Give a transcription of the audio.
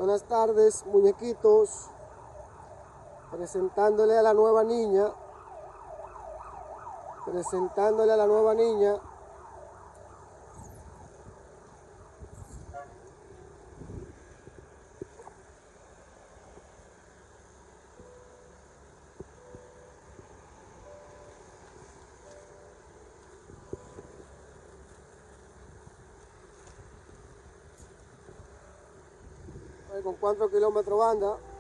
Buenas tardes, muñequitos. Presentándole a la nueva niña. Presentándole a la nueva niña. Con 4 kilómetros banda.